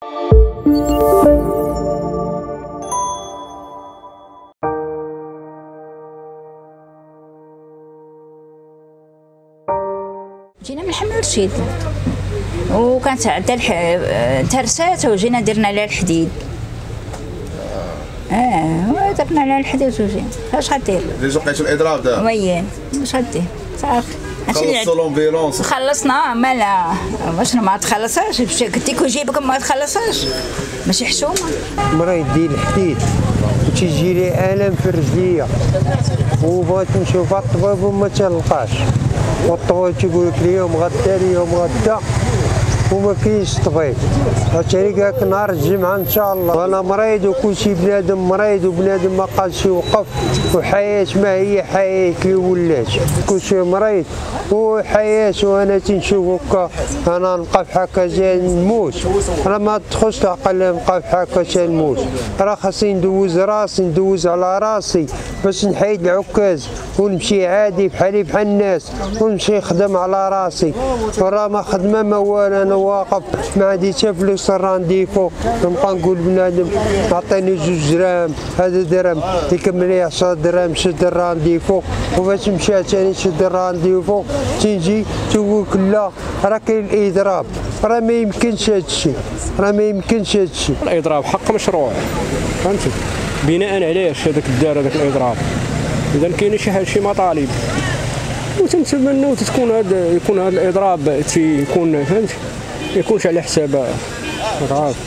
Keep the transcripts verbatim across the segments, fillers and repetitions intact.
جينا من حمل رشيد وكانت عندها ترسات وجينا درنا لها الحديد. اه درنا لها الحديد وجينا. اش غدير؟ ديجا لقيتو الاضراب دابا؟ وي واش غدير؟ صافي خلصتوا لومبيلونس؟ خلصنا مالا واش ما تخلصهاش قلت لك وجيبك ما تخلصهاش ماشي حشومه. مريض ديال الحديد وتيجي لي الم في رجليا وبغيت نشوف الطبيب وما تلقاش، والطبيب تيقول لك اليوم غدا اليوم غدا وما كاينش طبيب. عرفتي قالك نهار الجمعه ان شاء الله. انا مريض وكلشي بنادم مريض وبنادم ما قادش يوقف، وحياه ما هي حياه اللي ولات، كلشي مريض وحياه. وانا تنشوف هكا انا نبقى في هكا جاي نموت، راه ما تدخلش العقل نبقى في هكا جاي نموت. راه خاصني ندوز راسي ندوز على راسي باش نحيد العكاز ونمشي عادي بحالي بحال الناس ونمشي نخدم على راسي. وراه ما خدمه ما والو، انا واقف ما عندي حتى فلوس الرانديفو نبقى نقول بنادم عطيني جوج دراهم هذا درهم يكمل لي عشرة دراهم شد الرانديفو، وباش نمشي ثاني شد الرانديفو تنجي تقول لا راه كاين الاضراب. راه ما يمكنش هذا الشيء، راه ما يمكنش هذا الشيء. الاضراب حق مشروع فهمتي، بناء علاش هذاك الدار هذاك الاضراب. اذا كاين شي حاجه شي مطالب وتنتمنوا تكون هذا يكون هذا الاضراب تيكون فهمتي ما يكونش على حساب الغرض،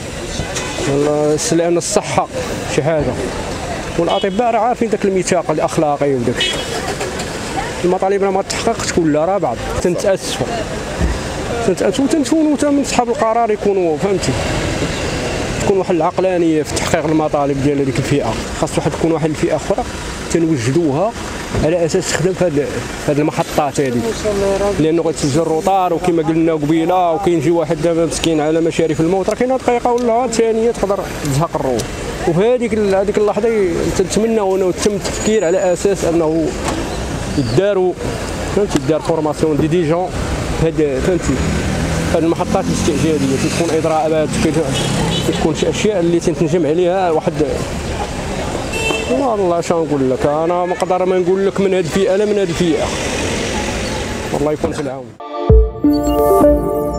لان الصحه شي حاجه والاطباء راه عارفين داك الميثاق الاخلاقي وداك الشيء. المطالب راه ما تحققش كلها، راه بعض تنتاسفوا تنتاسفوا تنتونوا حتى من صحاب القرار يكونوا فهمتي تكون واحد العقلانيه في تحقيق المطالب ديال هذيك الفئه. خاص واحد تكون واحد الفئه اخرى تنوجدوها على اساس تخدم في هذه المحطات هذه، لانه غيتسجل الروطار وكما قلنا قبيله. وكاين شي واحد دابا مسكين على مشارف الموت راه كاينه دقيقه ولا ثانيه تقدر تزهق الروح. وفي هذيك هذيك اللحظه تنتمناو انه يتم التفكير على اساس انه يداروا فهمتي دار فورماسيون دي دي جون هاد فهمتي هاد المحطات الاستعجاليه تكون اضرابات تكون شي اشياء اللي تنتنجم عليها واحد. والله شنو نقول لك، انا ما نقدر ما نقول لك من هاد الفئه لا من هاد الفئه، والله يكون في العون.